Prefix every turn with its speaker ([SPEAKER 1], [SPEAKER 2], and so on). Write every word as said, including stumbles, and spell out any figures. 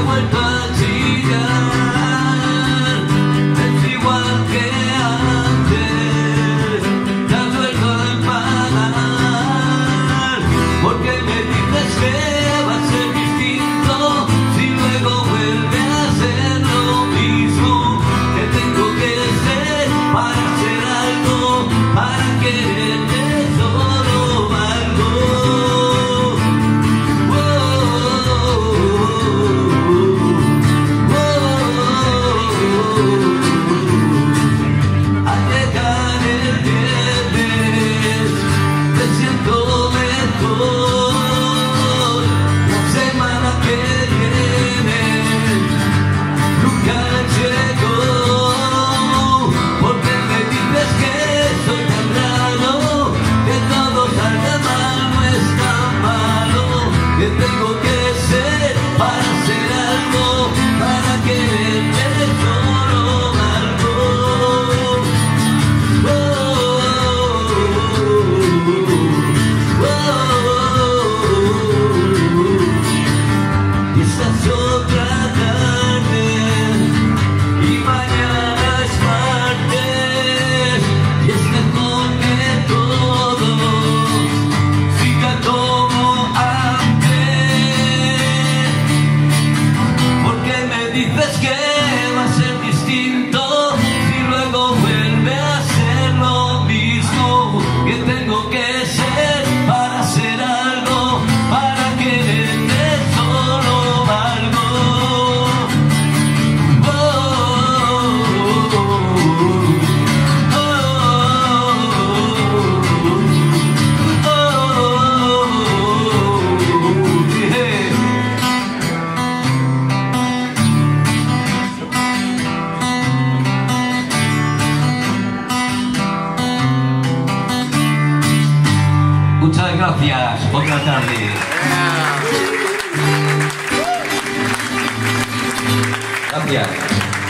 [SPEAKER 1] vuelto a chillar, es igual que antes, te has vuelto a enfadar, porque me dices que va a ser distinto si luego vuelve a ser lo mismo. Que tengo que ser para hacer algo, para quererte solo algo. Al llegar el viernes me siento mejor. La semana que viene nunca llegó, porque me dices que soy tan raro, que todo salga mal, no es tan malo. Que tengo que ser para hacer algo, para quererte solo algo. Oh, oh, oh, oh. Y esta es otra tarde, y mañana es martes, y es mejor que todo siga como antes, porque me dices que va a ser distinto si luego vuelve a ser lo mismo. Que tengo que ser para hacer algo, para quererte solo algo. Oh, oh, oh, oh, yeah. Muchas gracias, otra tarde. Gracias.